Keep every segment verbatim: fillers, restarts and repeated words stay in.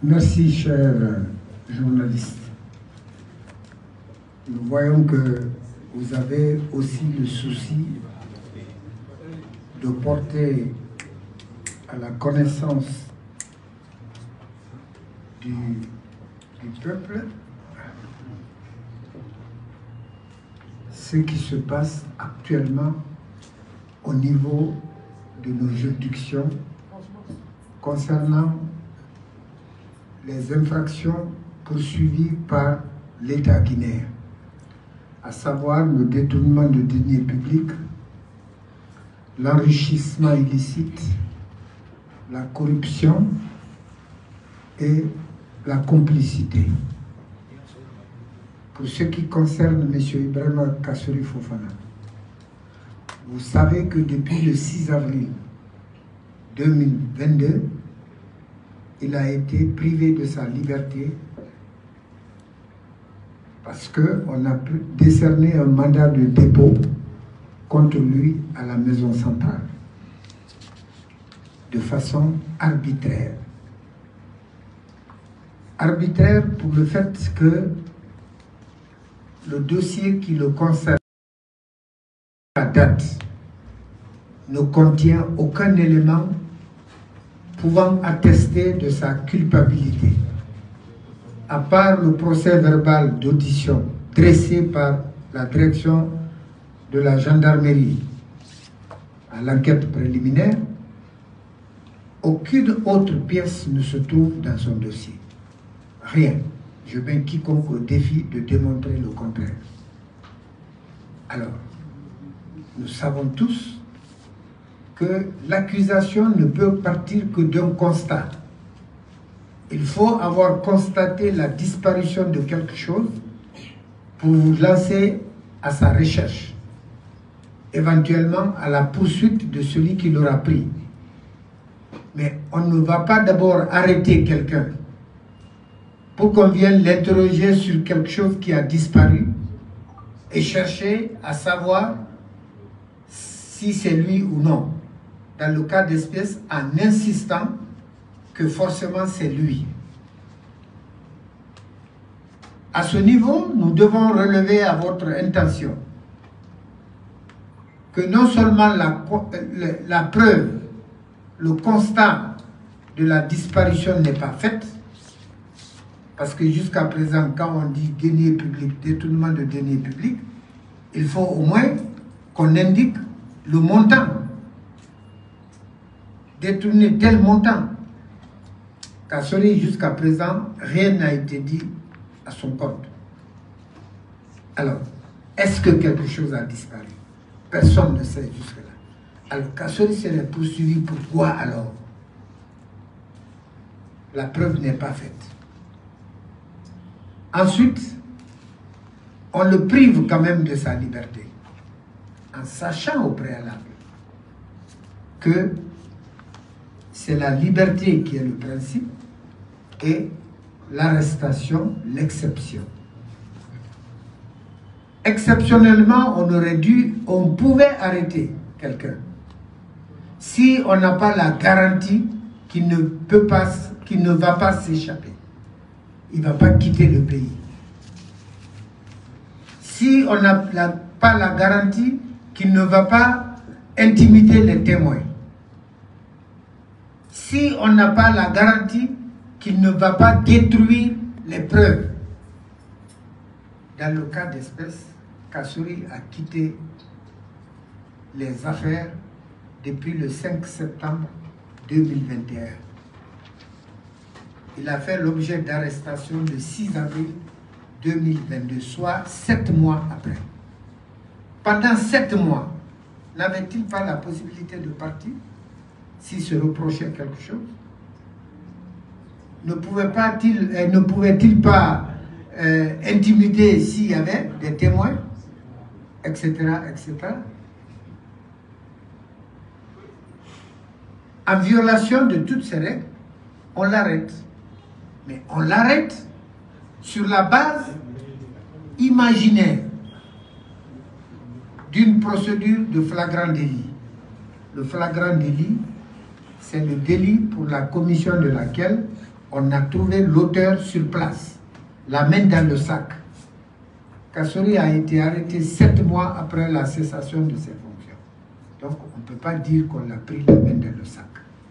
Merci, chers journalistes. Nous voyons que vous avez aussi le souci de porter à la connaissance du, du peuple ce qui se passe actuellement au niveau de nos juridictions concernant les infractions poursuivies par l'État guinéen, à savoir le détournement de deniers publics, l'enrichissement illicite, la corruption et la complicité. Pour ce qui concerne M. Ibrahima Kassori Fofana, vous savez que depuis le six avril deux mille vingt-deux, il a été privé de sa liberté parce qu'on a décerné un mandat de dépôt contre lui à la maison centrale de façon arbitraire. Arbitraire pour le fait que le dossier qui le concerne à date ne contient aucun élément pouvant attester de sa culpabilité, à part le procès verbal d'audition dressé par la direction de la gendarmerie à l'enquête préliminaire. Aucune autre pièce ne se trouve dans son dossier. Rien. Je mets quiconque au défi de démontrer le contraire. Alors, nous savons tous que l'accusation ne peut partir que d'un constat. Il faut avoir constaté la disparition de quelque chose pour vous lancer à sa recherche, éventuellement à la poursuite de celui qui l'aura pris. Mais on ne va pas d'abord arrêter quelqu'un pour qu'on vienne l'interroger sur quelque chose qui a disparu et chercher à savoir si c'est lui ou non, dans le cas d'espèce, en insistant que forcément c'est lui. À ce niveau, nous devons relever à votre intention que non seulement la, la preuve, le constat de la disparition n'est pas fait, parce que jusqu'à présent, quand on dit deniers publics, détournement de deniers publics, il faut au moins qu'on indique le montant. Détourner tel montant. Kassori, jusqu'à présent, rien n'a été dit à son compte. Alors, est-ce que quelque chose a disparu? Personne ne sait jusque-là. Alors, Kassori serait poursuivi. Pourquoi alors? La preuve n'est pas faite. Ensuite, on le prive quand même de sa liberté, en sachant au préalable que c'est la liberté qui est le principe et l'arrestation l'exception. Exceptionnellement, on aurait dû, on pouvait arrêter quelqu'un si on n'a pas la garantie qu'il ne peut pas, qu'il ne va pas s'échapper. Il ne va pas quitter le pays. Si on n'a pas la garantie qu'il ne va pas intimider les témoins, si on n'a pas la garantie qu'il ne va pas détruire les preuves, dans le cas d'espèce, Kassori a quitté les affaires depuis le cinq septembre deux mille vingt et un. Il a fait l'objet d'arrestation le six avril deux mille vingt-deux, soit sept mois après. Pendant sept mois, n'avait-il pas la possibilité de partir s'il se reprochait quelque chose? Ne pouvait-il euh, ne pouvait-il pas euh, intimider s'il y avait des témoins, et cetera, et cetera. En violation de toutes ces règles, on l'arrête. Mais on l'arrête sur la base imaginaire d'une procédure de flagrant délit. Le flagrant délit, c'est le délit pour la commission de laquelle On a trouvé l'auteur sur place, la main dans le sac. Kassori a été arrêté sept mois après la cessation de ses fonctions. Donc, on ne peut pas dire qu'on l'a pris la main dans le sac.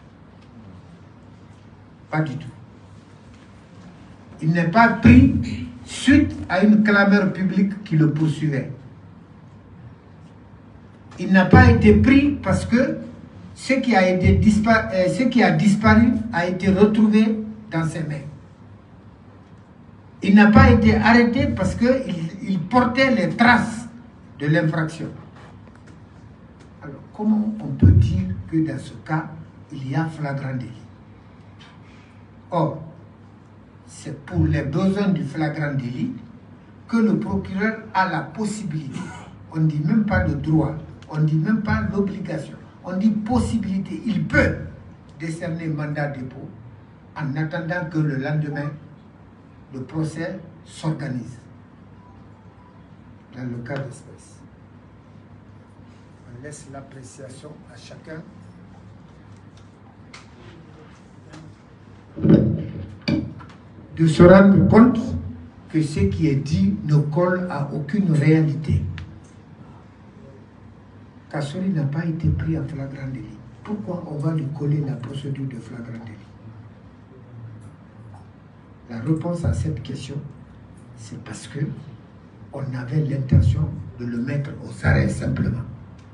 Pas du tout. Il n'est pas pris suite à une clameur publique qui le poursuivait. Il n'a pas été pris parce que ce qui a, été dispa euh, ce qui a disparu a été retrouvé dans ses mains. Il n'a pas été arrêté parce qu'il il portait les traces de l'infraction. Alors, comment on peut dire que dans ce cas, il y a flagrant délit? Or, c'est pour les besoins du flagrant délit que le procureur a la possibilité, on ne dit même pas le droit, on ne dit même pas l'obligation, on dit possibilité, il peut décerner mandat de dépôt en attendant que le lendemain, le procès s'organise dans le cas d'espèce. On laisse l'appréciation à chacun. De se rendre compte que ce qui est dit ne colle à aucune réalité. Kassori n'a pas été pris en flagrant délit. Pourquoi on va lui coller la procédure de flagrant délit? La réponse à cette question, c'est parce que on avait l'intention de le mettre aux arrêts simplement.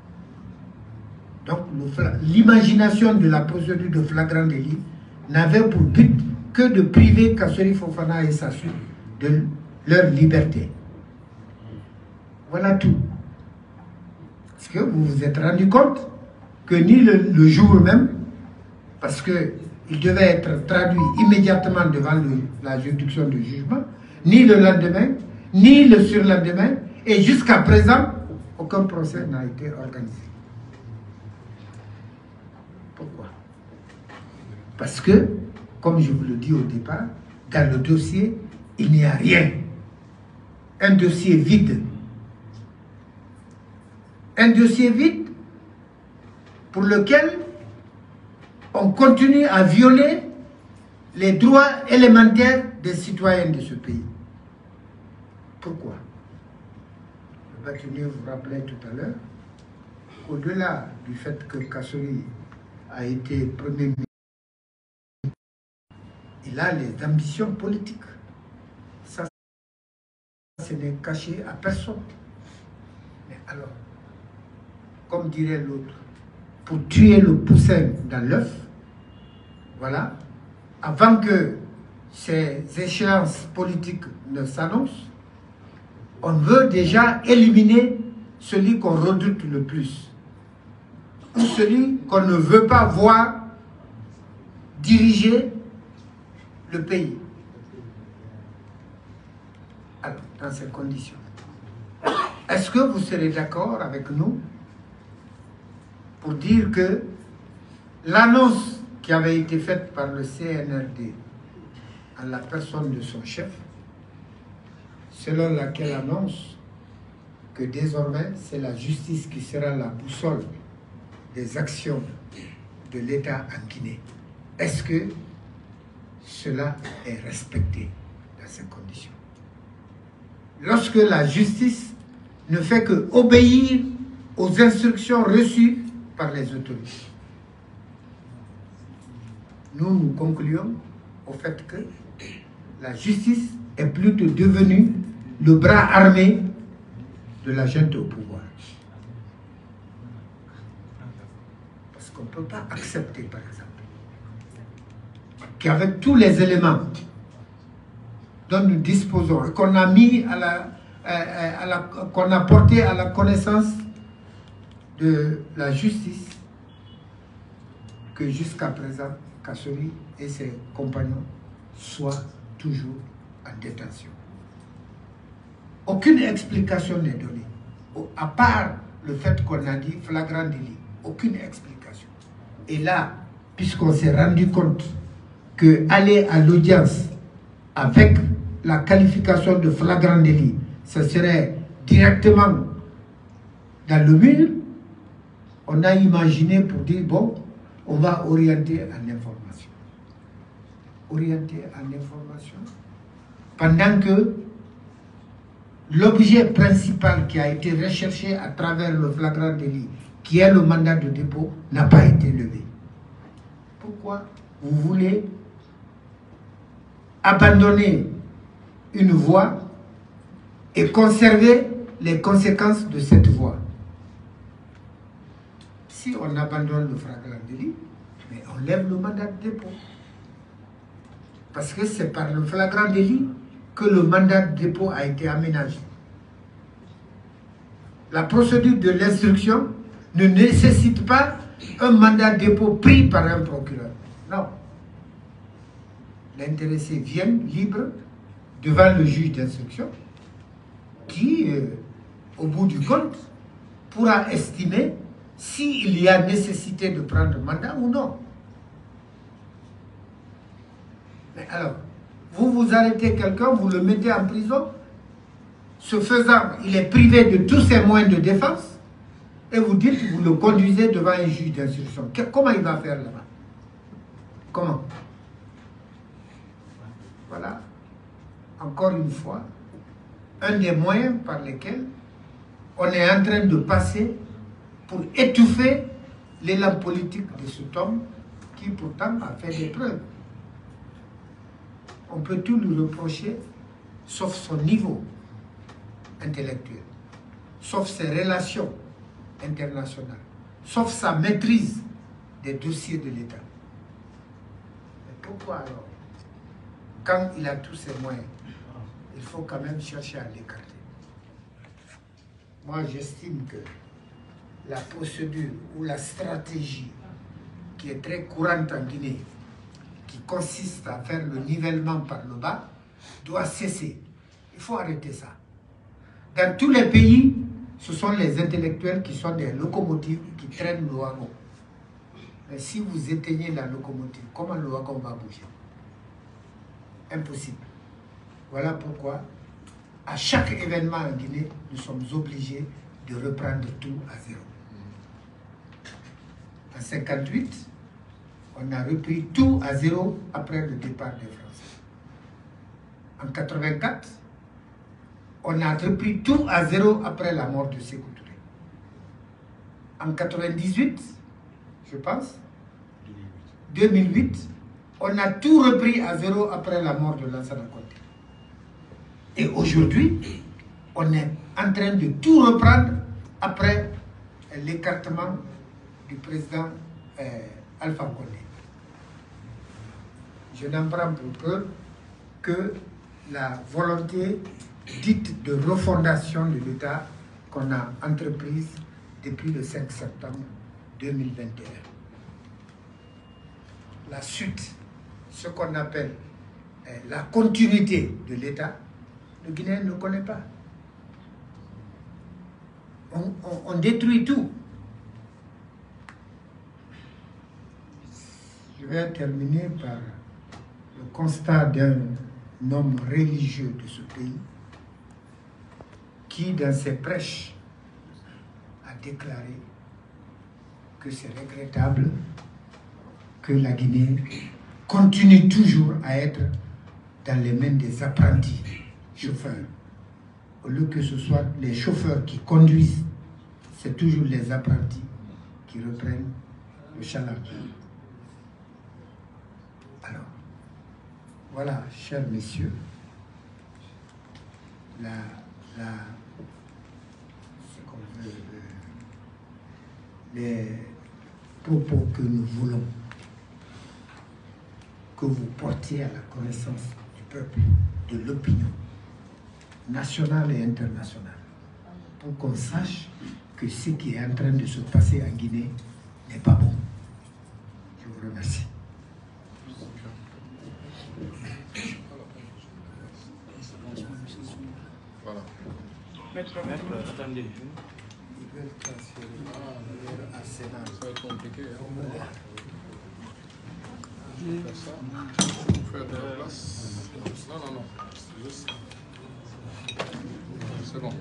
Donc l'imagination de la procédure de flagrant délit n'avait pour but que de priver Kassori Fofana et sa suite de leur liberté. Voilà tout. Est-ce que vous vous êtes rendu compte que ni le, le jour même, parce qu'il devait être traduit immédiatement devant le, la juridiction de jugement, ni le lendemain, ni le surlendemain, et jusqu'à présent, aucun procès n'a été organisé. Pourquoi? Parce que, comme je vous le dis au départ, dans le dossier, il n'y a rien. Un dossier vide. Un dossier vide pour lequel on continue à violer les droits élémentaires des citoyens de ce pays. Pourquoi? Le bâtonnier vous rappelait tout à l'heure qu'au-delà du fait que Kassori a été Premier ministre, il a les ambitions politiques. Ça, ce n'est caché à personne. Mais alors, comme dirait l'autre, pour tuer le poussin dans l'œuf, voilà, avant que ces échéances politiques ne s'annoncent, on veut déjà éliminer celui qu'on redoute le plus, ou celui qu'on ne veut pas voir diriger le pays. Alors, dans ces conditions, est-ce que vous serez d'accord avec nous pour dire que l'annonce qui avait été faite par le C N R D à la personne de son chef, selon laquelle annonce que désormais c'est la justice qui sera la boussole des actions de l'État en Guinée, est-ce que cela est respecté dans ces conditions? Lorsque la justice ne fait que obéir aux instructions reçues par les autorités. Nous, nous concluons au fait que la justice est plutôt devenue le bras armé de la junte au pouvoir. Parce qu'on ne peut pas accepter, par exemple, qu'avec tous les éléments dont nous disposons et qu'on a mis à la, à la, qu'on a porté à la connaissance de la justice, que jusqu'à présent, Kassori et ses compagnons soient toujours en détention. Aucune explication n'est donnée, à part le fait qu'on a dit flagrant délit. Aucune explication. Et là, puisqu'on s'est rendu compte qu'aller à l'audience avec la qualification de flagrant délit, ce serait directement dans le mur, on a imaginé pour dire, bon, on va orienter en information. orienté en information, pendant que l'objet principal qui a été recherché à travers le flagrant délit, qui est le mandat de dépôt, n'a pas été levé. Pourquoi vous voulez abandonner une voie et conserver les conséquences de cette voie? Si on abandonne le flagrant délit, mais on lève le mandat de dépôt. Parce que c'est par le flagrant délit que le mandat de dépôt a été aménagé. La procédure de l'instruction ne nécessite pas un mandat de dépôt pris par un procureur. Non. L'intéressé vient libre devant le juge d'instruction qui, euh, au bout du compte, pourra estimer s'il y a nécessité de prendre mandat ou non. Mais alors, vous vous arrêtez quelqu'un, vous le mettez en prison, ce faisant, il est privé de tous ses moyens de défense, et vous dites, vous le conduisez devant un juge d'instruction. Comment il va faire là-bas? Comment? Voilà, encore une fois, un des moyens par lesquels on est en train de passer pour étouffer l'élan politique de cet homme qui pourtant a fait des preuves. On peut tout lui reprocher, sauf son niveau intellectuel, sauf ses relations internationales, sauf sa maîtrise des dossiers de l'État. Mais pourquoi alors, quand il a tous ses moyens, il faut quand même chercher à l'écarter? Moi, j'estime que la procédure ou la stratégie qui est très courante en Guinée, qui consiste à faire le nivellement par le bas, doit cesser. Il faut arrêter ça. Dans tous les pays, ce sont les intellectuels qui sont des locomotives qui traînent le wagon. Mais si vous éteignez la locomotive, comment le wagon va bouger? Impossible. Voilà pourquoi, à chaque événement en Guinée, nous sommes obligés de reprendre tout à zéro. En cinquante-huit, on a repris tout à zéro après le départ des Français. En quatre-vingt-quatre, on a repris tout à zéro après la mort de Sékou Touré. En quatre-vingt-dix-huit, je pense, deux mille huit, on a tout repris à zéro après la mort de Lansana Conté. Et aujourd'hui, on est en train de tout reprendre après l'écartement du président euh, Alpha Condé. Je n'en prends pour preuve que la volonté dite de refondation de l'État qu'on a entreprise depuis le cinq septembre deux mille vingt et un. La suite, ce qu'on appelle euh, la continuité de l'État, le Guinéen ne connaît pas. On, on, on détruit tout. Je vais terminer par le constat d'un homme religieux de ce pays qui, dans ses prêches, a déclaré que c'est regrettable que la Guinée continue toujours à être dans les mains des apprentis chauffeurs. Au lieu que ce soit les chauffeurs qui conduisent, c'est toujours les apprentis qui reprennent le chaland. Alors, voilà, chers messieurs, la, la, ce qu'on veut, les propos que nous voulons que vous portiez à la connaissance du peuple, de l'opinion nationale et internationale, pour qu'on sache que ce qui est en train de se passer en Guinée n'est pas bon. Je vous remercie. Voilà. Maître, maître, attendez. Ils veulent transférer leur arsenal. Ça va être compliqué. Hein. Oui. Faire ça. Faire de la place. Non, non, non. C'est juste ça. C'est bon.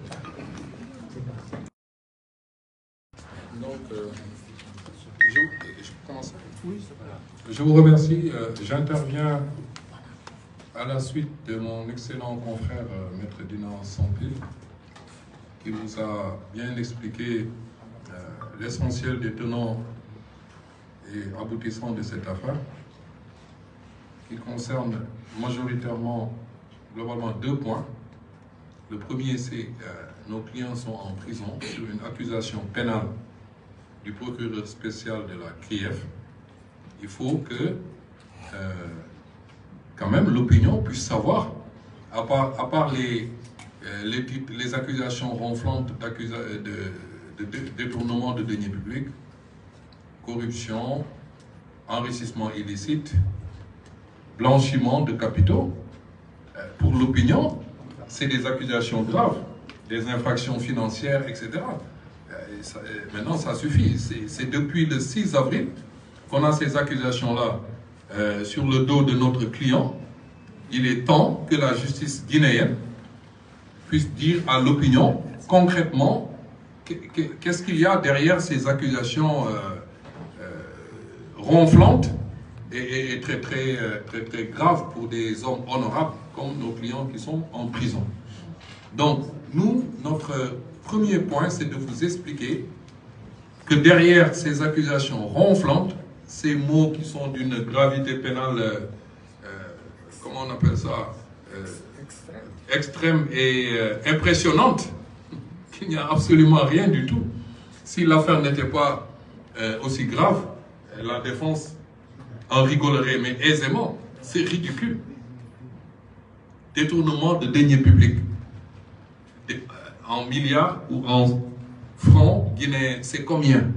Donc, euh, je, je commence. Oui. Je vous remercie. Euh, J'interviens à la suite de mon excellent confrère euh, Maître Dina Sampil, qui vous a bien expliqué euh, l'essentiel des tenants et aboutissants de cette affaire, qui concerne majoritairement, globalement, deux points. Le premier, c'est que euh, nos clients sont en prison sur une accusation pénale du procureur spécial de la C R I F. Il faut que, euh, quand même, l'opinion puisse savoir, à part, à part les, euh, les, les accusations ronflantes d'accusa de, de, de détournement de deniers publics, corruption, enrichissement illicite, blanchiment de capitaux, euh, pour l'opinion, c'est des accusations graves, des infractions financières, et cetera. Euh, ça, euh, maintenant, ça suffit. C'est depuis le six avril qu'on a ces accusations-là euh, sur le dos de notre client. Il est temps que la justice guinéenne puisse dire à l'opinion concrètement qu'est-ce qu'il y a derrière ces accusations euh, euh, ronflantes et, et très, très, très, très graves pour des hommes honorables comme nos clients qui sont en prison. Donc, nous, notre premier point, c'est de vous expliquer que derrière ces accusations ronflantes, ces mots qui sont d'une gravité pénale, euh, euh, comment on appelle ça, euh, extrême et euh, impressionnante, qu'il n'y a absolument rien du tout. Si l'affaire n'était pas euh, aussi grave, la défense en rigolerait, mais aisément. C'est ridicule. Détournement de deniers publics. De, euh, en milliards ou en francs guinéens, c'est combien?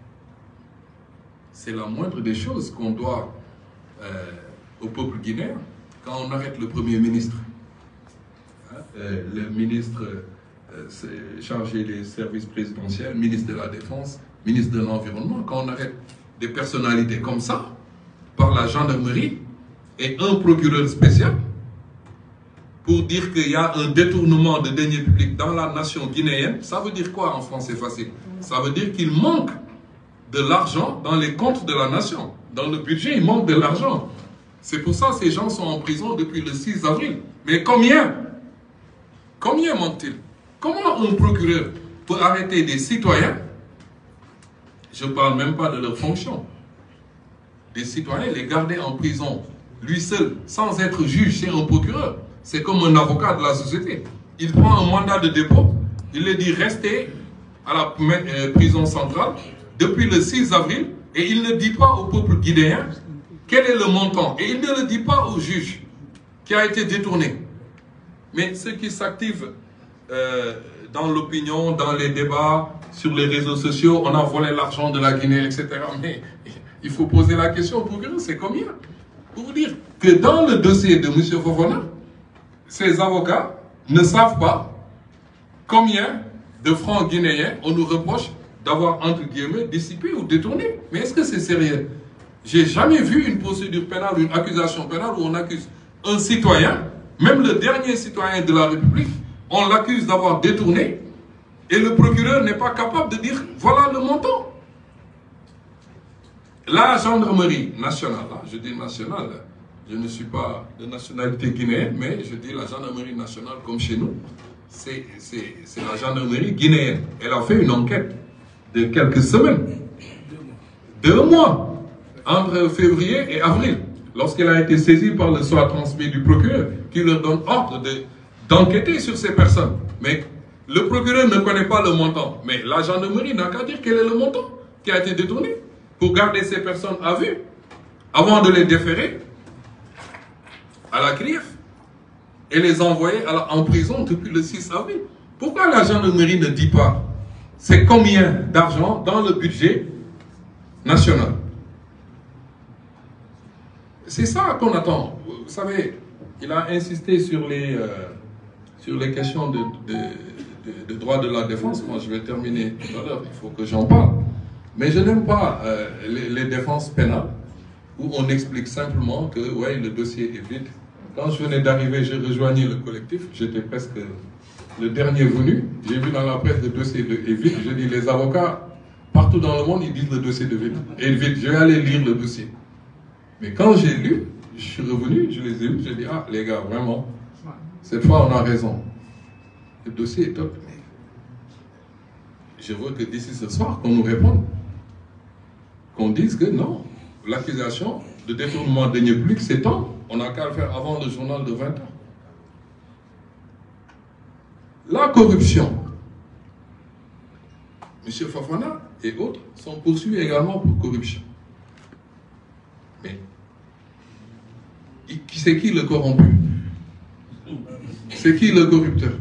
C'est la moindre des choses qu'on doit euh, au peuple guinéen quand on arrête le Premier ministre. Hein, euh, le ministre euh, chargé des services présidentiels, ministre de la Défense, ministre de l'Environnement, quand on arrête des personnalités comme ça, par la gendarmerie et un procureur spécial, pour dire qu'il y a un détournement de deniers publics dans la nation guinéenne, ça veut dire quoi en français facile? Ça veut dire qu'il manque de l'argent dans les comptes de la nation. Dans le budget, il manque de l'argent. C'est pour ça que ces gens sont en prison depuis le six avril. Mais combien? Combien manque-t-il? Comment un procureur peut arrêter des citoyens? Je ne parle même pas de leur fonction. Des citoyens, les garder en prison, lui seul, sans être juge chez un procureur. C'est comme un avocat de la société. Il prend un mandat de dépôt, il lui dit restez à la euh, prison centrale depuis le six avril et il ne dit pas au peuple guinéen quel est le montant. Et il ne le dit pas au juge qui a été détourné. Mais ceux qui s'activent euh, dans l'opinion, dans les débats, sur les réseaux sociaux, on a volé l'argent de la Guinée, et cetera. Mais il faut poser la question au procureur, c'est combien? Pour vous dire que dans le dossier de M. Fofana, ces avocats ne savent pas combien de francs guinéens on nous reproche d'avoir, entre guillemets, dissipé ou détourné. Mais est-ce que c'est sérieux? J'ai jamais vu une procédure pénale, une accusation pénale où on accuse un citoyen, même le dernier citoyen de la République, on l'accuse d'avoir détourné et le procureur n'est pas capable de dire voilà le montant. La gendarmerie nationale, je dis nationale, je ne suis pas de nationalité guinéenne, mais je dis la gendarmerie nationale comme chez nous, c'est la gendarmerie guinéenne. Elle a fait une enquête de quelques semaines, deux mois, entre février et avril, lorsqu'elle a été saisie par le soin transmis du procureur, qui leur donne ordre d'enquêter sur ces personnes. Mais le procureur ne connaît pas le montant. Mais la gendarmerie n'a qu'à dire quel est le montant qui a été détourné pour garder ces personnes à vue, avant de les déférer à la C R I F et les envoyer à la, en prison depuis le six avril. Pourquoi la gendarmerie ne dit pas c'est combien d'argent dans le budget national? C'est ça qu'on attend. Vous savez, il a insisté sur les, euh, sur les questions de, de, de, de droit de la défense. Moi, je vais terminer tout à l'heure, il faut que j'en parle. Mais je n'aime pas euh, les, les défenses pénales où on explique simplement que ouais, le dossier est vide. Quand je venais d'arriver, j'ai rejoigné le collectif, j'étais presque le dernier venu. J'ai vu dans la presse le dossier de, est vide. Je dis les avocats, partout dans le monde, ils disent le dossier de vide. Et vide, je vais aller lire le dossier. Mais quand j'ai lu, je suis revenu, je les ai vus, j'ai dit, ah les gars, vraiment, cette fois on a raison. Le dossier est top. Mais je veux que d'ici ce soir, qu'on nous réponde. Qu'on dise que non, l'accusation de détournement de deniers publics s'étend. On n'a qu'à le faire avant le journal de vingt ans. La corruption. M. Fofana et autres sont poursuivis également pour corruption. Mais c'est qui le corrompu? C'est qui le corrupteur?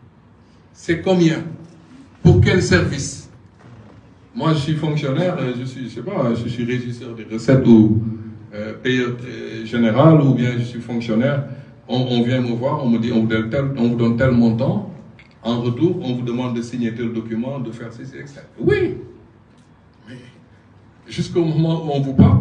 C'est combien? Pour quel service? Moi, je suis fonctionnaire, je suis, je sais pas, je suis régisseur des recettes ou euh, payeur général, ou bien je suis fonctionnaire. On, on vient me voir, on me dit, on vous donne tel, on vous donne tel montant. En retour, on vous demande de signer tel document, de faire ceci, et cetera. Oui, mais jusqu'au moment où on vous parle,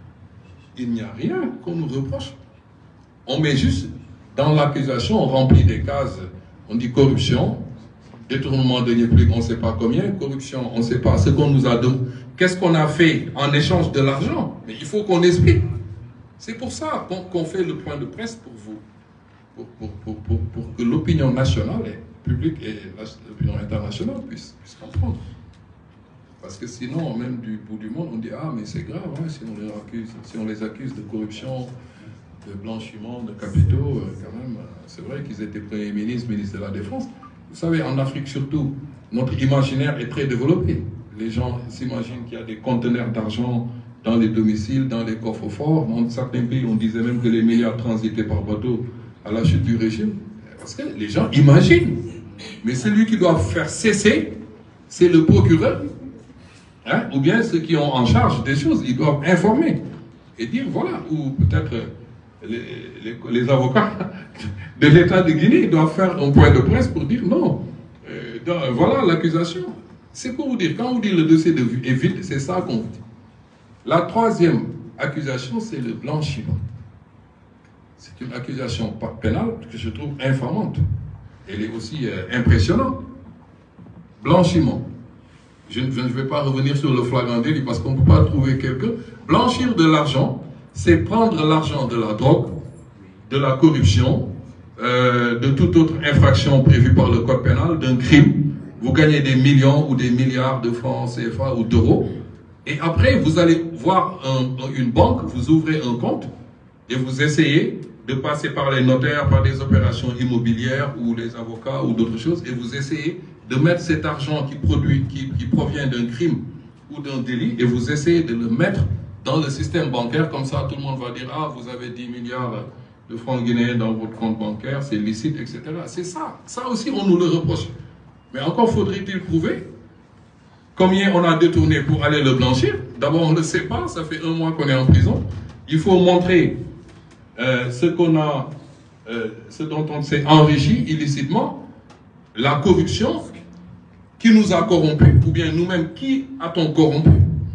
il n'y a rien qu'on nous reproche. On met juste dans l'accusation, on remplit des cases, on dit corruption, détournement de deniers publics, on ne sait pas combien, corruption, on ne sait pas ce qu'on nous a donné. Qu'est-ce qu'on a fait en échange de l'argent? Mais il faut qu'on explique. C'est pour ça qu'on qu'on fait le point de presse pour vous, pour, pour, pour, pour, pour que l'opinion nationale, publique et l'opinion internationale puisse, puisse comprendre. Parce que sinon, même du bout du monde, on dit « Ah, mais c'est grave, hein, si, on les accuse, si on les accuse de corruption, de blanchiment, de capitaux, euh, quand même, euh, c'est vrai qu'ils étaient premiers ministres, ministres de la Défense. » Vous savez, en Afrique surtout, notre imaginaire est très développé. Les gens s'imaginent qu'il y a des conteneurs d'argent dans les domiciles, dans les coffres forts. Dans certains pays, on disait même que les milliards transitaient par bateau à la chute du régime. Parce que les gens imaginent. Mais celui qui doit faire cesser, c'est le procureur, hein, ou bien ceux qui ont en charge des choses. Ils doivent informer et dire, voilà, ou peut-être les, les, les avocats de l'État de Guinée doivent faire un point de presse pour dire non. Euh, dans, voilà l'accusation. C'est pour vous dire, quand vous dites le dossier de, est vide, c'est ça qu'on vous dit. La troisième accusation, c'est le blanchiment. C'est une accusation pénale que je trouve infamante. Elle est aussi euh, impressionnante. Blanchiment. Je, je ne vais pas revenir sur le flagrant délit parce qu'on ne peut pas trouver quelqu'un. Blanchir de l'argent, c'est prendre l'argent de la drogue, de la corruption, euh, de toute autre infraction prévue par le code pénal, d'un crime. Vous gagnez des millions ou des milliards de francs C F A ou d'euros. Et après, vous allez voir un, une banque, vous ouvrez un compte et vous essayez de passer par les notaires, par des opérations immobilières ou les avocats ou d'autres choses, et vous essayez de mettre cet argent qui, produit, qui, qui provient d'un crime ou d'un délit, et vous essayez de le mettre dans le système bancaire, comme ça tout le monde va dire « Ah, vous avez dix milliards de francs guinéens dans votre compte bancaire, c'est licite, et cetera » C'est ça, ça aussi on nous le reproche. Mais encore faudrait-il prouver combien on a détourné pour aller le blanchir. D'abord on ne le sait pas, ça fait un mois qu'on est en prison. Il faut montrer Euh, ce qu'on a, euh, ce dont on s'est enrichi illicitement, la corruption qui nous a corrompus, ou bien nous-mêmes qui a-t-on corrompu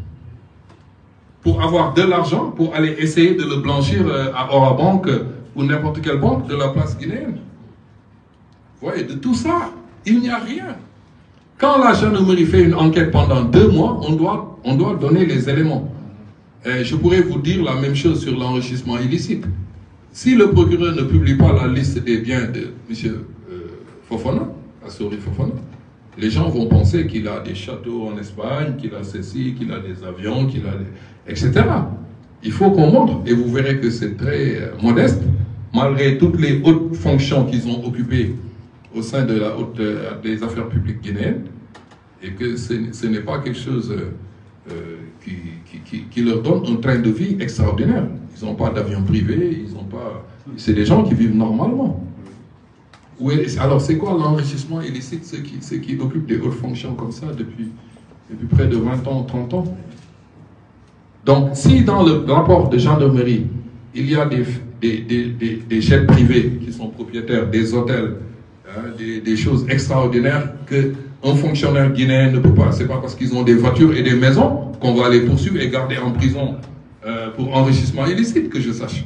pour avoir de l'argent, pour aller essayer de le blanchir euh, à Orabank ou n'importe quelle banque de la place guinéenne. Vous voyez, de tout ça, il n'y a rien. Quand la gendarmerie fait une enquête pendant deux mois, on doit, on doit donner les éléments. Et je pourrais vous dire la même chose sur l'enrichissement illicite. Si le procureur ne publie pas la liste des biens de M. Euh, Fofana, Assori Fofana, les gens vont penser qu'il a des châteaux en Espagne, qu'il a ceci, qu'il a des avions, qu'il a des... et cetera. Il faut qu'on montre, et vous verrez que c'est très euh, modeste, malgré toutes les hautes fonctions qu'ils ont occupées au sein de la haute, euh, des affaires publiques guinéennes, et que ce, ce n'est pas quelque chose euh, euh, qui, qui, qui, qui leur donne un train de vie extraordinaire. Ils n'ont pas d'avion privé, ils n'ont pas... C'est des gens qui vivent normalement. Est... Alors c'est quoi l'enrichissement illicite, ceux qui, ceux qui occupent des hautes fonctions comme ça depuis, depuis près de vingt ans, trente ans? Donc si dans le rapport de gendarmerie, il y a des, des, des, des, des jets privés qui sont propriétaires des hôtels, hein, des, des choses extraordinaires qu'un fonctionnaire guinéen ne peut pas. C'est pas parce qu'ils ont des voitures et des maisons qu'on va les poursuivre et garder en prison euh, pour enrichissement illicite, que je sache.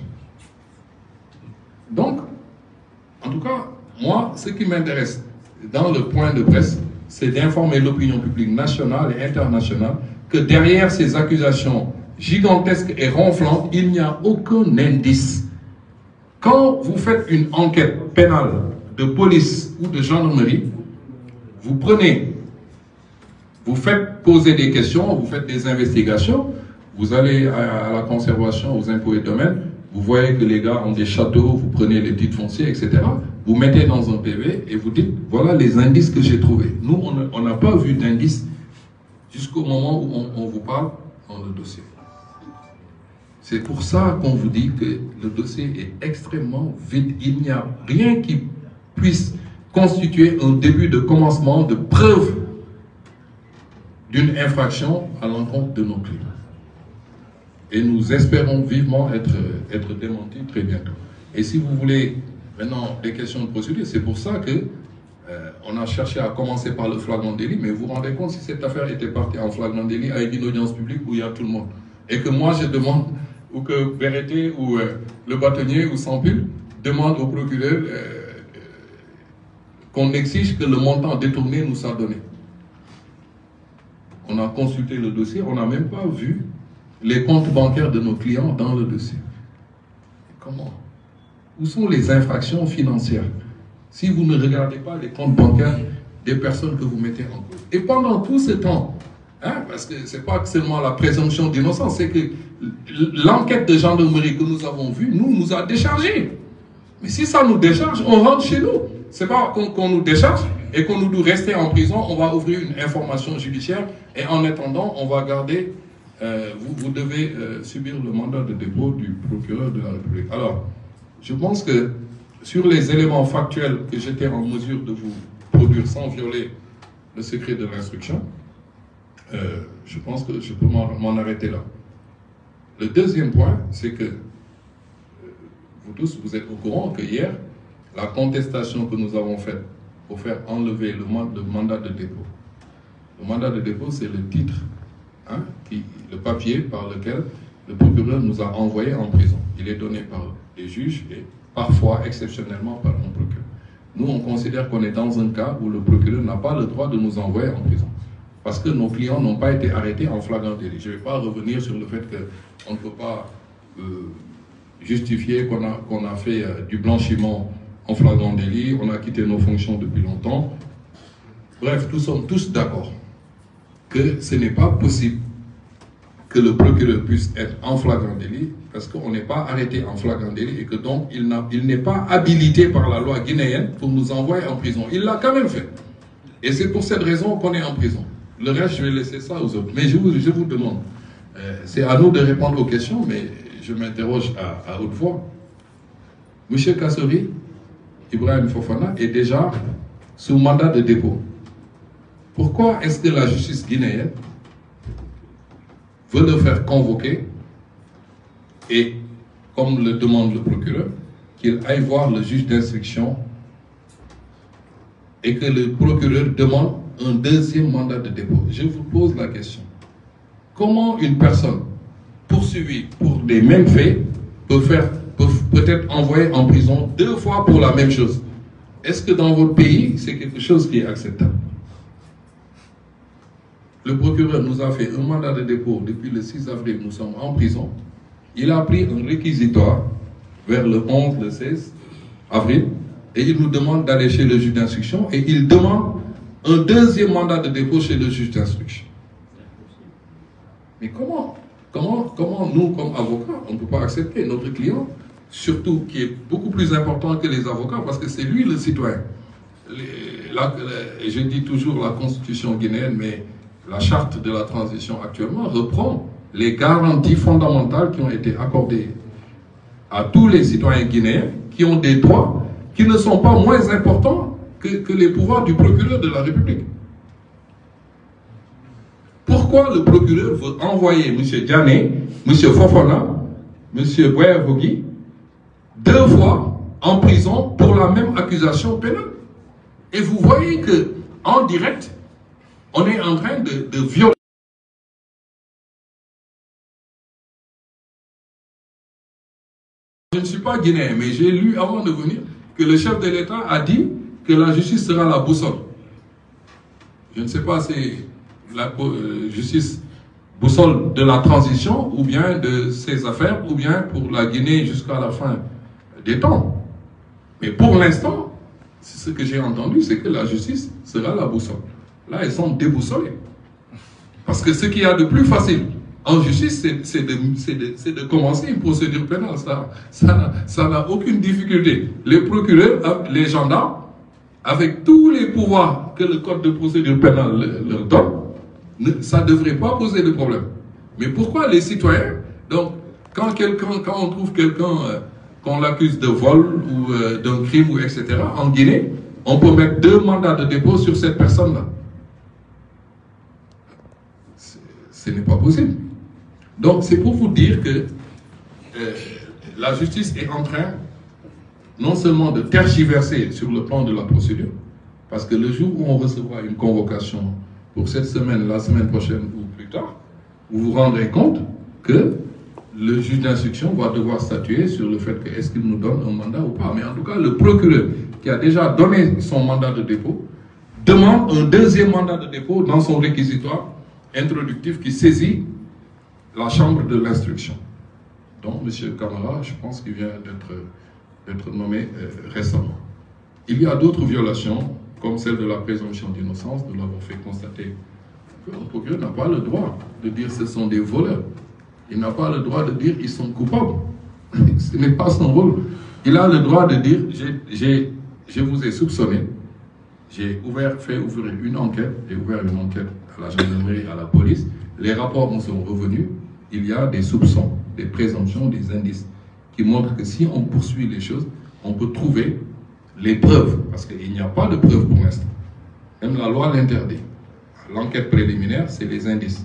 Donc, en tout cas, moi, ce qui m'intéresse dans le point de presse, c'est d'informer l'opinion publique nationale et internationale que derrière ces accusations gigantesque et ronflante, il n'y a aucun indice. Quand vous faites une enquête pénale de police ou de gendarmerie, vous prenez, vous faites poser des questions, vous faites des investigations, vous allez à, à la conservation, aux impôts et domaines, vous voyez que les gars ont des châteaux, vous prenez les titres fonciers, et cetera. Vous mettez dans un P V et vous dites, voilà les indices que j'ai trouvés. Nous, on n'a pas vu d'indices jusqu'au moment où on, on vous parle dans le dossier. C'est pour ça qu'on vous dit que le dossier est extrêmement vide. Il n'y a rien qui puisse constituer un début de commencement de preuve d'une infraction à l'encontre de nos clients. Et nous espérons vivement être, être démentis très bientôt. Et si vous voulez maintenant des questions de procédure, c'est pour ça que euh, on a cherché à commencer par le flagrant délit, mais vous vous rendez compte si cette affaire était partie en flagrant délit avec une audience publique où il y a tout le monde. Et que moi je demande, ou que Berreté ou euh, le bâtonnier ou Sampul demande au procureur euh, euh, qu'on exige que le montant détourné nous soit donné. On a consulté le dossier, on n'a même pas vu les comptes bancaires de nos clients dans le dossier. Comment? Où sont les infractions financières si vous ne regardez pas les comptes bancaires des personnes que vous mettez en cause? Et pendant tout ce temps, hein, parce que ce n'est pas seulement la présomption d'innocence, c'est que l'enquête de gendarmerie que nous avons vue, nous, nous a déchargés. Mais si ça nous décharge, on rentre chez nous. Ce n'est pas qu'on qu'on nous décharge et qu'on nous doit rester en prison, on va ouvrir une information judiciaire et en attendant, on va garder, euh, vous, vous devez euh, subir le mandat de dépôt du procureur de la République. Alors, je pense que sur les éléments factuels que j'étais en mesure de vous produire sans violer le secret de l'instruction, euh, je pense que je peux m'en arrêter là. Le deuxième point, c'est que euh, vous tous, vous êtes au courant que hier, la contestation que nous avons faite pour faire enlever le, le mandat de dépôt. Le mandat de dépôt, c'est le titre, hein, qui, le papier par lequel le procureur nous a envoyés en prison. Il est donné par les juges et parfois, exceptionnellement, par un procureur. Nous, on considère qu'on est dans un cas où le procureur n'a pas le droit de nous envoyer en prison. Parce que nos clients n'ont pas été arrêtés en flagrant délit. Je ne vais pas revenir sur le fait qu'on ne peut pas euh, justifier qu'on a, qu'on a fait euh, du blanchiment en flagrant délit, on a quitté nos fonctions depuis longtemps. Bref, nous sommes tous d'accord que ce n'est pas possible que le procureur puisse être en flagrant délit parce qu'on n'est pas arrêté en flagrant délit et que donc il n'est pas habilité par la loi guinéenne pour nous envoyer en prison. Il l'a quand même fait. Et c'est pour cette raison qu'on est en prison. Le reste, je vais laisser ça aux autres. Mais je vous, je vous demande, euh, c'est à nous de répondre aux questions, mais je m'interroge à, à haute voix. Monsieur Kassori, Ibrahim Fofana est déjà sous mandat de dépôt. Pourquoi est-ce que la justice guinéenne veut le faire convoquer et, comme le demande le procureur, qu'il aille voir le juge d'instruction et que le procureur demande un deuxième mandat de dépôt? Je vous pose la question. Comment une personne poursuivie pour les mêmes faits peut faire peut peut-être envoyée en prison deux fois pour la même chose? Est-ce que dans votre pays, c'est quelque chose qui est acceptable? Le procureur nous a fait un mandat de dépôt depuis le six avril, nous sommes en prison. Il a pris un réquisitoire vers le onze, le seize avril, et il nous demande d'aller chez le juge d'instruction, et il demande un deuxième mandat de dépôt chez le juge d'instruction. Mais comment, comment, comment nous, comme avocats, on ne peut pas accepter notre client, surtout qui est beaucoup plus important que les avocats, parce que c'est lui le citoyen. Les, la, et je dis toujours la constitution guinéenne, mais la charte de la transition actuellement reprend les garanties fondamentales qui ont été accordées à tous les citoyens guinéens qui ont des droits qui ne sont pas moins importants que, que les pouvoirs du procureur de la République. Pourquoi le procureur veut envoyer M. Diané, M. Fofana, M. Boyavogui deux fois en prison pour la même accusation pénale? Et vous voyez que en direct, on est en train de, de violer. Je ne suis pas guinéen, mais j'ai lu avant de venir que le chef de l'État a dit que la justice sera la boussole. Je ne sais pas si la euh, justice boussole de la transition, ou bien de ses affaires, ou bien pour la Guinée jusqu'à la fin des temps. Mais pour l'instant, ce que j'ai entendu, c'est que la justice sera la boussole. Là, ils sont déboussolés. Parce que ce qu'il y a de plus facile en justice, c'est de, de, de commencer une procédure pénale. Ça n'a ça, ça aucune difficulté. Les procureurs, les gendarmes, avec tous les pouvoirs que le code de procédure pénale leur donne, ça ne devrait pas poser de problème. Mais pourquoi les citoyens? Donc, quand, quelqu'un, quand on trouve quelqu'un, euh, qu'on l'accuse de vol ou euh, d'un crime, ou et cetera, en Guinée, on peut mettre deux mandats de dépôt sur cette personne-là. Ce n'est pas possible. Donc, c'est pour vous dire que euh, la justice est en train non seulement de tergiverser sur le plan de la procédure, parce que le jour où on recevra une convocation pour cette semaine, la semaine prochaine ou plus tard, vous vous rendrez compte que le juge d'instruction va devoir statuer sur le fait que est-ce qu'il nous donne un mandat ou pas. Mais en tout cas, le procureur qui a déjà donné son mandat de dépôt demande un deuxième mandat de dépôt dans son réquisitoire introductif qui saisit la chambre de l'instruction. Donc, M. Camara, je pense qu'il vient d'être nommé euh, récemment. Il y a d'autres violations, comme celle de la présomption d'innocence. Nous l'avons fait constater. Le procureur n'a pas le droit de dire que ce sont des voleurs. Il n'a pas le droit de dire qu'ils sont coupables. Ce n'est pas son rôle. Il a le droit de dire je vous ai soupçonné, j'ai ouvert, fait ouvrir une enquête, j'ai ouvert une enquête à la gendarmerie, à la police. Les rapports nous sont revenus. Il y a des soupçons, des présomptions, des indices qui montrent que si on poursuit les choses, on peut trouver les preuves, parce qu'il n'y a pas de preuves pour l'instant. Même la loi l'interdit. L'enquête préliminaire, c'est les indices.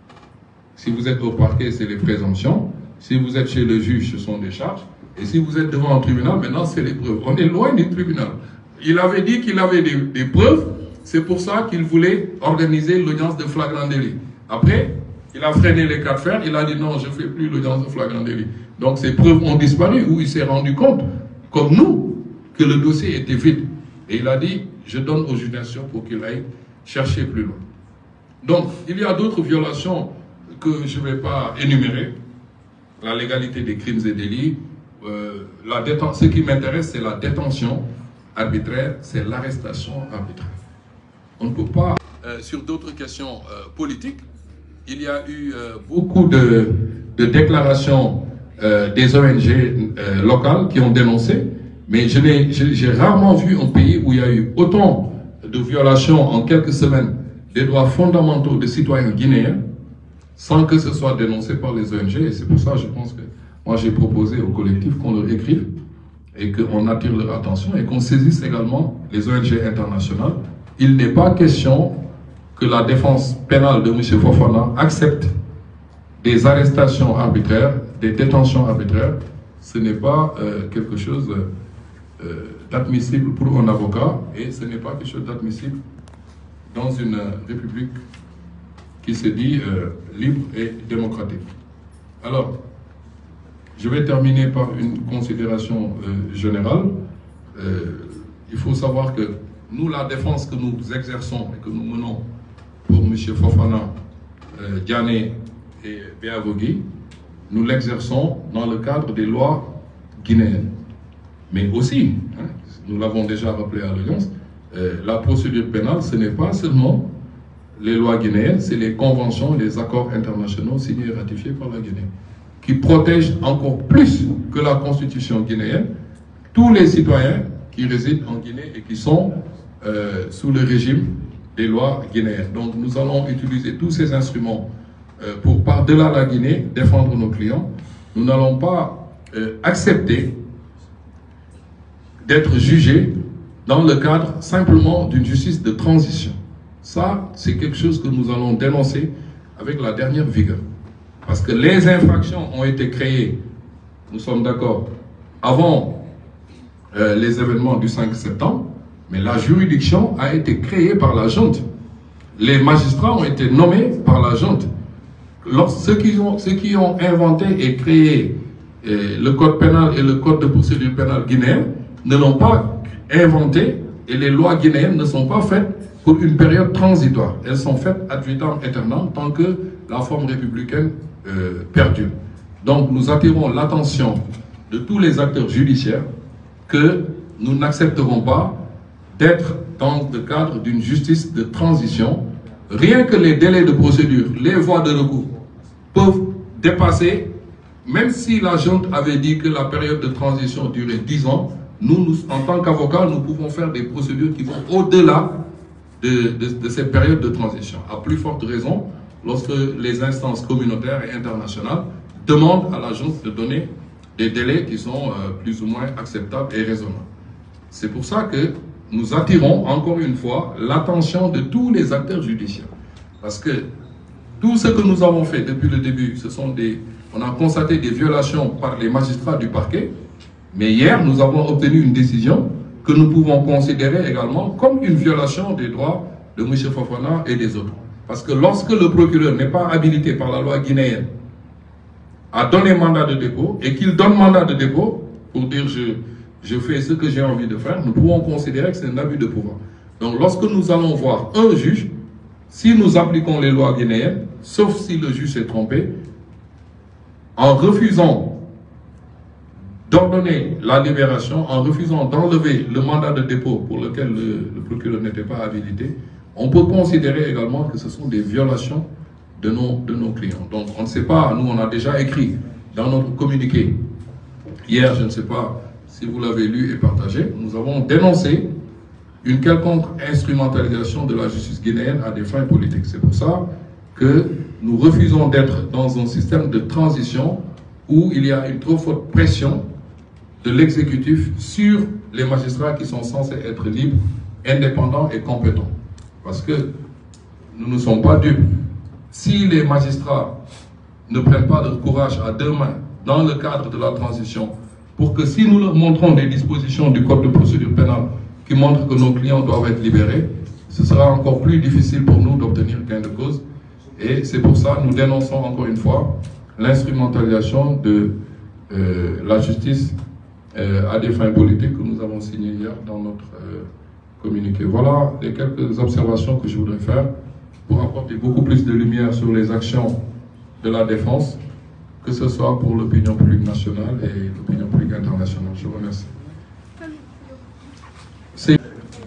Si vous êtes au parquet, c'est les présomptions. Si vous êtes chez le juge, ce sont des charges. Et si vous êtes devant un tribunal, maintenant, c'est les preuves. On est loin du tribunal. Il avait dit qu'il avait des, des preuves. C'est pour ça qu'il voulait organiser l'audience de flagrant délit. Après, il a freiné les cas de fer. Il a dit non, je ne fais plus l'audience de flagrant délit. Donc, ces preuves ont disparu, où il s'est rendu compte, comme nous, que le dossier était vide. Et il a dit, je donne aux juges d'instruction pour qu'il aille chercher plus loin. Donc, il y a d'autres violations que je ne vais pas énumérer. La légalité des crimes et délits. Euh, la déten- ce qui m'intéresse, c'est la détention arbitraire, c'est l'arrestation arbitraire. On ne peut pas... Euh, sur d'autres questions euh, politiques, il y a eu euh, beaucoup de, de déclarations euh, des O N G euh, locales qui ont dénoncé, mais j'ai rarement vu un pays où il y a eu autant de violations en quelques semaines des droits fondamentaux des citoyens guinéens sans que ce soit dénoncé par les O N G. Et c'est pour ça, je pense que moi, j'ai proposé au collectif qu'on leur écrive et qu'on attire leur attention et qu'on saisisse également les O N G internationales. Il n'est pas question que la défense pénale de M. Fofana accepte des arrestations arbitraires, des détentions arbitraires. Ce n'est pas euh, quelque chose euh, d'admissible pour un avocat et ce n'est pas quelque chose d'admissible dans une république qui se dit euh, libre et démocratique. Alors, je vais terminer par une considération euh, générale. Euh, il faut savoir que nous, la défense que nous exerçons et que nous menons pour M. Fofana, euh, Diané et Béavogui, nous l'exerçons dans le cadre des lois guinéennes. Mais aussi, hein, nous l'avons déjà rappelé à l'audience, euh, la procédure pénale, ce n'est pas seulement les lois guinéennes, c'est les conventions, les accords internationaux signés et ratifiés par la Guinée, qui protègent encore plus que la constitution guinéenne tous les citoyens qui résident en Guinée et qui sont euh, sous le régime des lois guinéennes. Donc nous allons utiliser tous ces instruments euh, pour, par-delà la Guinée, défendre nos clients. Nous n'allons pas euh, accepter d'être jugés dans le cadre simplement d'une justice de transition. Ça, c'est quelque chose que nous allons dénoncer avec la dernière vigueur. Parce que les infractions ont été créées, nous sommes d'accord, avant euh, les événements du cinq septembre, mais la juridiction a été créée par la junte. Les magistrats ont été nommés par la junte. Lorsque ceux, qui ont, ceux qui ont inventé et créé euh, le code pénal et le code de procédure pénale guinéen ne l'ont pas inventé Et les lois guinéennes ne sont pas faites pour une période transitoire. Elles sont faites ad vitam aeternam tant que la forme républicaine euh, perdure. Donc nous attirons l'attention de tous les acteurs judiciaires que nous n'accepterons pas d'être dans le cadre d'une justice de transition. Rien que les délais de procédure, les voies de recours peuvent dépasser, même si la junte avait dit que la période de transition durait dix ans, nous, nous en tant qu'avocats, nous pouvons faire des procédures qui vont au-delà de, de, de ces périodes de transition. À plus forte raison, lorsque les instances communautaires et internationales demandent à la junte de donner des délais qui sont euh, plus ou moins acceptables et raisonnables. C'est pour ça que nous attirons encore une fois l'attention de tous les acteurs judiciaires. Parce que tout ce que nous avons fait depuis le début, ce sont des, on a constaté des violations par les magistrats du parquet, mais hier nous avons obtenu une décision que nous pouvons considérer également comme une violation des droits de M. Fofana et des autres. Parce que lorsque le procureur n'est pas habilité par la loi guinéenne à donner mandat de dépôt et qu'il donne mandat de dépôt pour dire je, je fais ce que j'ai envie de faire, nous pouvons considérer que c'est un abus de pouvoir. Donc lorsque nous allons voir un juge, si nous appliquons les lois guinéennes, sauf si le juge s'est trompé, en refusant d'ordonner la libération, en refusant d'enlever le mandat de dépôt pour lequel le, le procureur n'était pas habilité, on peut considérer également que ce sont des violations de nos, de nos clients. Donc on ne sait pas, nous on a déjà écrit dans notre communiqué, hier je ne sais pas si vous l'avez lu et partagé, nous avons dénoncé une quelconque instrumentalisation de la justice guinéenne à des fins politiques. C'est pour ça que nous refusons d'être dans un système de transition où il y a une trop forte pression de l'exécutif sur les magistrats qui sont censés être libres, indépendants et compétents. Parce que nous ne sommes pas dupes. Si les magistrats ne prennent pas de courage à deux mains dans le cadre de la transition, pour que si nous leur montrons des dispositions du Code de procédure pénale qui montrent que nos clients doivent être libérés, ce sera encore plus difficile pour nous d'obtenir gain de cause. Et c'est pour ça que nous dénonçons encore une fois l'instrumentalisation de euh, la justice euh, à des fins politiques que nous avons signé hier dans notre euh, communiqué. Voilà les quelques observations que je voudrais faire pour apporter beaucoup plus de lumière sur les actions de la défense, que ce soit pour l'opinion publique nationale et l'opinion publique internationale. Je vous remercie. C'est...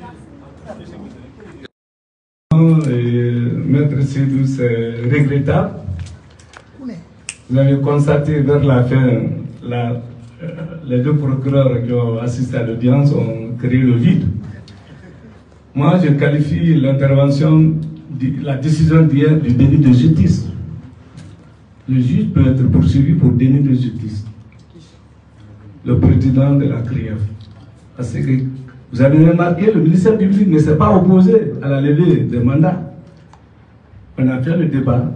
Maître Sédou, c'est regrettable. Vous avez constaté vers la fin, la, euh, les deux procureurs qui ont assisté à l'audience ont créé le vide. Moi, je qualifie l'intervention, la décision d'hier du déni de justice. Le juge peut être poursuivi pour déni de justice. Le président de la C R I E F. Parce que vous avez remarqué, le ministère public ne s'est pas opposé à la levée des mandats. On a fait le débat.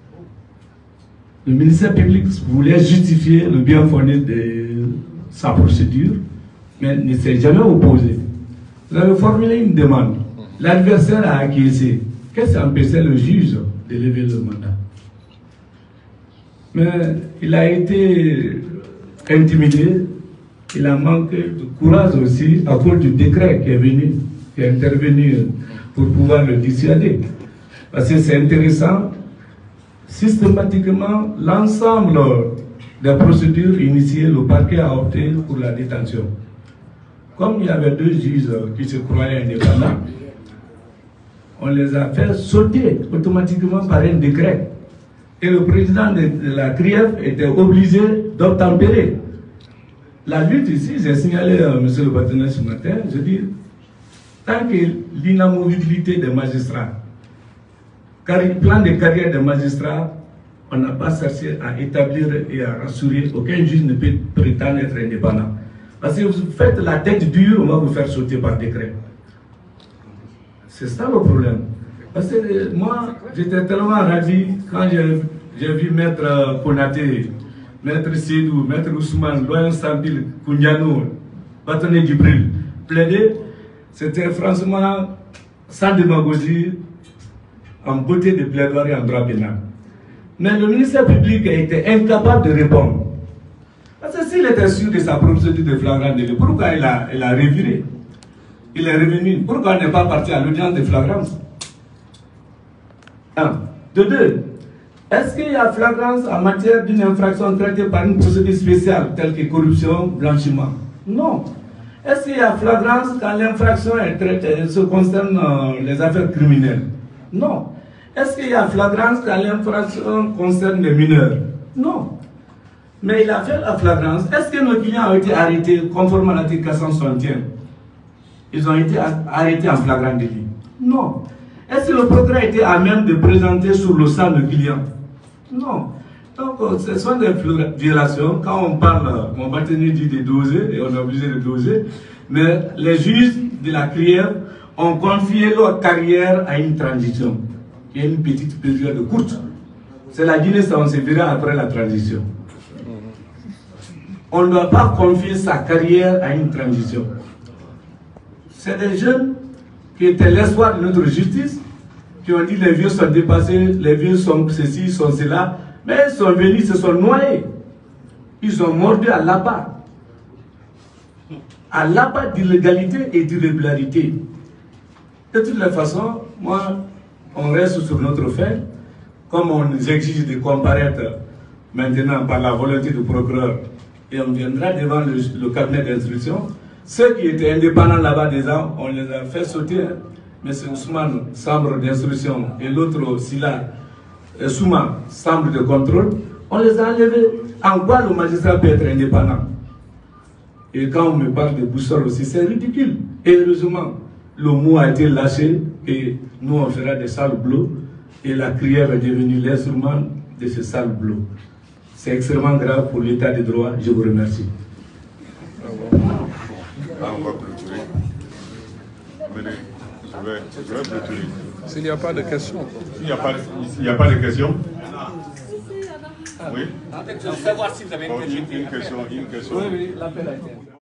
Le ministère public voulait justifier le bien fondé de sa procédure, mais ne s'est jamais opposé. Vous avez formulé une demande. L'adversaire a acquiescé. Qu'est-ce qui empêchait le juge de lever le mandat? Mais il a été intimidé. Il a manqué de courage aussi à cause du décret qui est venu, qui est intervenu pour pouvoir le dissuader. Parce que c'est intéressant, systématiquement, l'ensemble des procédures initiées, le parquet a opté pour la détention. Comme il y avait deux juges qui se croyaient indépendants, on les a fait sauter automatiquement par un décret. Et le président de la C R I E F était obligé d'obtempérer. La lutte ici, j'ai signalé à M. le partenaire ce matin, je dis, tant que l'inamovibilité des magistrats, car le plan de carrière des magistrats, on n'a pas cherché à établir et à rassurer, aucun juge ne peut prétendre être indépendant. Parce que vous faites la tête dure, on va vous faire sauter par décret. C'est ça le problème. Parce que moi, j'étais tellement ravi quand j'ai vu Maître Konaté, Maître Sédou, Maître Ousmane, Loyen Sambil, Kouniano, Batoné Djibril, plaider, c'était franchement sans démagogie, en beauté de plaidoirie en droit pénal. Mais le ministère public a été incapable de répondre. Parce que s'il était sûr de sa procédure de flagrant délit, pourquoi il a, il a reviré? Il est revenu. Pourquoi on n'est pas parti à l'audience de flagrance? Un. De deux, est-ce qu'il y a flagrance en matière d'une infraction traitée par une procédure spéciale, telle que corruption, blanchiment? Non. Est-ce qu'il y a flagrance quand l'infraction est traitée, se concerne euh, les affaires criminelles? Non. Est-ce qu'il y a flagrance quand l'infraction concerne les mineurs? Non. Mais il a fait la flagrance. Est-ce que nos clients ont été arrêtés conformément à l'article quatre cent soixante et un? Ils ont été arrêtés en flagrant délit? Non. Est-ce que le procureur a été à même de présenter sur le sang le client? Non. Donc, ce sont des violations. Quand on parle, on va tenir dit de doser, et on est obligé de doser, mais les juges de la crière ont confié leur carrière à une transition. Il y a une petite période courte. C'est la Guinée, ça on se verra après la transition. On ne doit pas confier sa carrière à une transition. C'est des jeunes qui étaient l'espoir de notre justice, qui ont dit les vieux sont dépassés, les vieux sont ceci, sont cela, mais ils sont venus, ils se sont noyés. Ils sont mordus à l'appât. À l'appât d'illégalité et d'irrégularité. De toutes les façons, moi, on reste sur notre fait, comme on nous exige de comparaître maintenant par la volonté du procureur, et on viendra devant le, le cabinet d'instruction. Ceux qui étaient indépendants là-bas déjà, on les a fait sauter. Hein. M. Ousmane, chambre d'instruction, et l'autre, Sila, Souma, chambre de contrôle, on les a enlevés. En quoi le magistrat peut être indépendant? Et quand on me parle de boussole aussi, c'est ridicule. Et heureusement, le mot a été lâché et nous on fera des salles bleues et la crière est devenue l'instrument de ces salles bleues. C'est extrêmement grave pour l'état de droit. Je vous remercie. Là, on va clôturer. Venez, je vais, je vais clôturer. S'il n'y a pas de questions. Il n'y a, a pas de questions. Oui. Je veux savoir si vous avez une Bon, une, une question. Une question. Oui, oui, l'appel a été.